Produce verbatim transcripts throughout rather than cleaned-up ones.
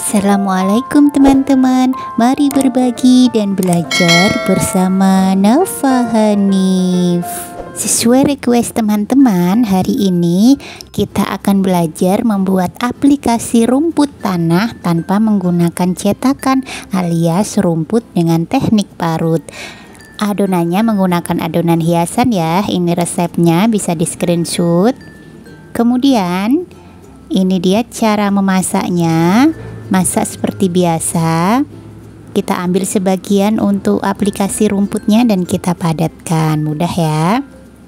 Assalamualaikum teman-teman, mari berbagi dan belajar bersama Nafa Hanif. Sesuai request teman-teman, hari ini kita akan belajar membuat aplikasi rumput tanah tanpa menggunakan cetakan alias rumput dengan teknik parut. Adonannya menggunakan adonan hiasan ya, ini resepnya bisa di screenshot. Kemudian ini dia cara memasaknya. Masak seperti biasa, kita ambil sebagian untuk aplikasi rumputnya dan kita padatkan, mudah ya.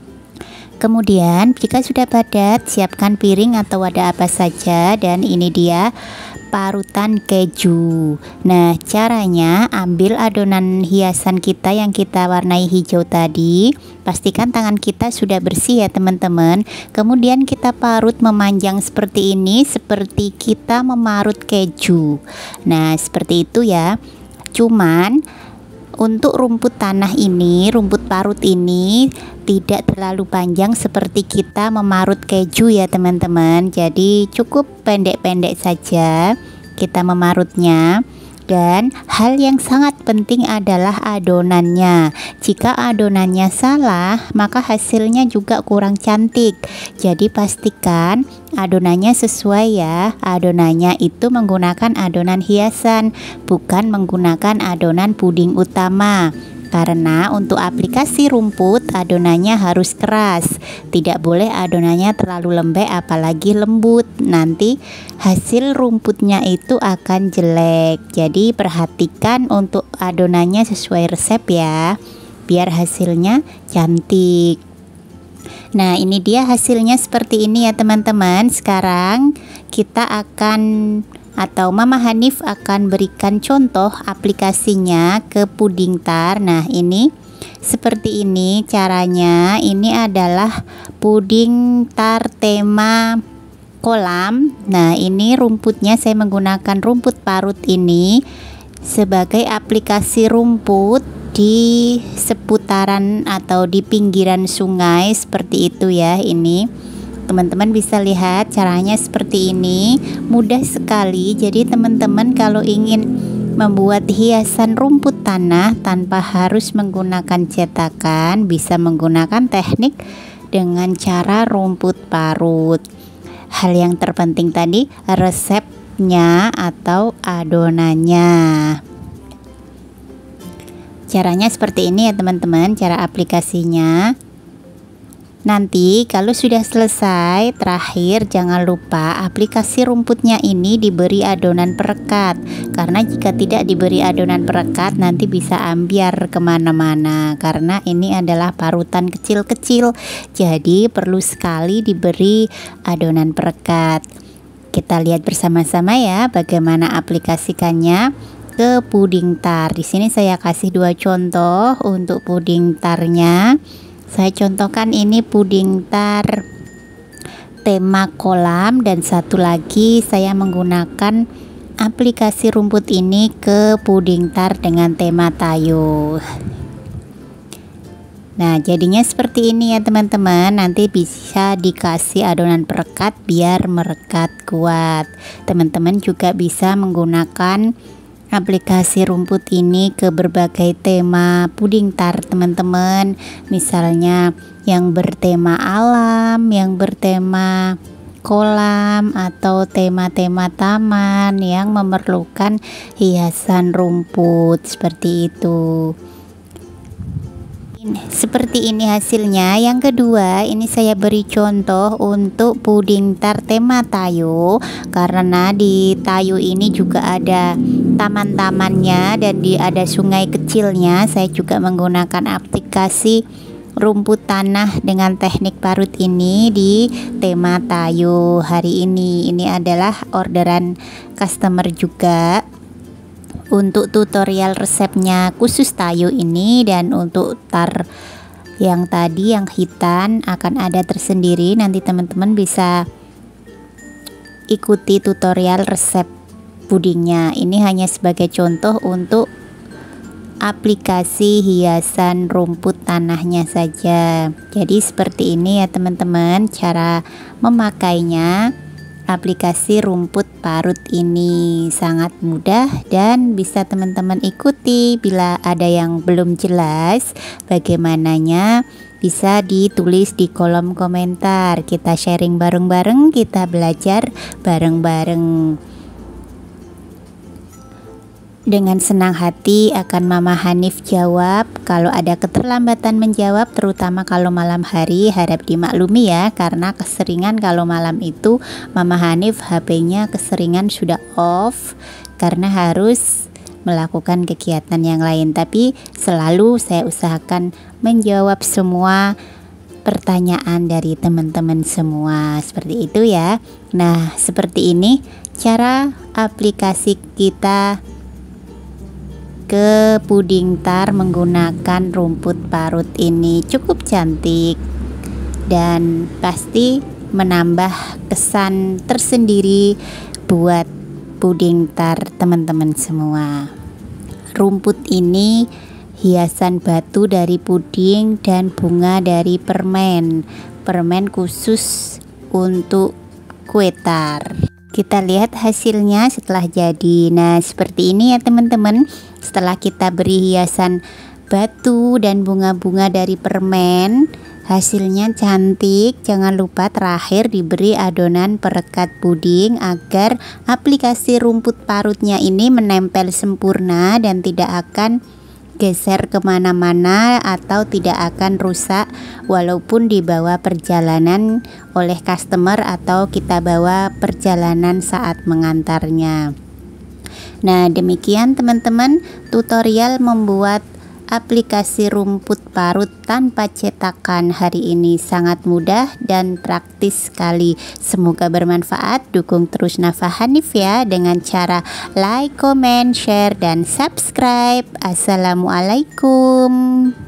Kemudian jika sudah padat, siapkan piring atau wadah apa saja, dan ini dia parutan keju. Nah, caranya ambil adonan hiasan kita yang kita warnai hijau tadi, pastikan tangan kita sudah bersih ya teman-teman. Kemudian kita parut memanjang seperti ini, seperti kita memarut keju. Nah, seperti itu ya. Cuman untuk rumput tanah ini, rumput parut ini tidak terlalu panjang seperti kita memarut keju ya teman-teman. Jadi cukup pendek-pendek saja kita memarutnya. Dan hal yang sangat penting adalah adonannya. Jika adonannya salah, maka hasilnya juga kurang cantik. Jadi pastikan adonannya sesuai ya. Adonannya itu menggunakan adonan hiasan, bukan menggunakan adonan puding utama. Karena untuk aplikasi rumput adonannya harus keras, tidak boleh adonannya terlalu lembek apalagi lembut, nanti hasil rumputnya itu akan jelek. Jadi perhatikan untuk adonannya sesuai resep ya, biar hasilnya cantik. Nah, ini dia hasilnya seperti ini ya teman-teman. Sekarang kita akan atau Mama Hanif akan berikan contoh aplikasinya ke puding tar. Nah, ini seperti ini caranya. Ini adalah puding tar tema kolam. Nah, ini rumputnya saya menggunakan rumput parut ini sebagai aplikasi rumput di seputaran atau di pinggiran sungai seperti itu ya. Ini teman-teman bisa lihat caranya seperti ini, mudah sekali. Jadi teman-teman kalau ingin membuat hiasan rumput tanah tanpa harus menggunakan cetakan, bisa menggunakan teknik dengan cara rumput parut. Hal yang terpenting tadi resepnya atau adonannya. Caranya seperti ini ya teman-teman, cara aplikasinya. Nanti kalau sudah selesai, terakhir jangan lupa aplikasi rumputnya ini diberi adonan perekat. Karena jika tidak diberi adonan perekat nanti bisa ambiar kemana-mana. Karena ini adalah parutan kecil-kecil, jadi perlu sekali diberi adonan perekat. Kita lihat bersama-sama ya bagaimana aplikasikannya ke puding tar. Di sini saya kasih dua contoh untuk puding tarnya. Saya contohkan ini puding tar tema kolam, dan satu lagi saya menggunakan aplikasi rumput ini ke puding tar dengan tema tayo. Nah, jadinya seperti ini ya teman-teman. Nanti bisa dikasih adonan perekat biar merekat kuat. Teman-teman juga bisa menggunakan aplikasi rumput ini ke berbagai tema puding tar teman-teman, misalnya yang bertema alam, yang bertema kolam, atau tema-tema taman yang memerlukan hiasan rumput seperti itu. Seperti ini hasilnya. Yang kedua, ini saya beri contoh untuk puding tar tema tayo, karena di tayo ini juga ada taman-tamannya dan di ada sungai kecilnya. Saya juga menggunakan aplikasi rumput tanah dengan teknik parut ini di tema tayo hari ini. Ini adalah orderan customer juga. Untuk tutorial resepnya khusus tayo ini, dan untuk tar yang tadi yang hitam akan ada tersendiri. Nanti teman-teman bisa ikuti tutorial resep pudingnya. Ini hanya sebagai contoh untuk aplikasi hiasan rumput tanahnya saja. Jadi seperti ini ya teman-teman cara memakainya aplikasi rumput parut ini sangat mudah dan bisa teman-teman ikuti. Bila ada yang belum jelas bagaimananya, bisa ditulis di kolom komentar. Kita sharing bareng-bareng, kita belajar bareng-bareng. Dengan senang hati akan Mama Hanif jawab. Kalau ada keterlambatan menjawab, terutama kalau malam hari, harap dimaklumi ya, karena keseringan kalau malam itu Mama Hanif H P-nya keseringan sudah off karena harus melakukan kegiatan yang lain. Tapi selalu saya usahakan menjawab semua pertanyaan dari teman-teman semua, seperti itu ya. Nah, seperti ini cara aplikasi kita ke puding tar menggunakan rumput parut ini. Cukup cantik dan pasti menambah kesan tersendiri buat puding tar teman-teman semua. Rumput ini hiasan batu dari puding dan bunga dari permen. Permen khusus untuk kue tar. Kita lihat hasilnya setelah jadi. Nah, seperti ini ya teman-teman. Setelah kita beri hiasan batu dan bunga-bunga dari permen, hasilnya cantik. Jangan lupa terakhir diberi adonan perekat puding agar aplikasi rumput parutnya ini menempel sempurna dan tidak akan geser kemana-mana atau tidak akan rusak walaupun dibawa perjalanan oleh customer atau kita bawa perjalanan saat mengantarnya. Nah, demikian teman-teman tutorial membuat aplikasi rumput parut tanpa cetakan hari ini. Sangat mudah dan praktis sekali. Semoga bermanfaat. Dukung terus Nafa Hanif ya dengan cara like, comment, share, dan subscribe. Assalamualaikum.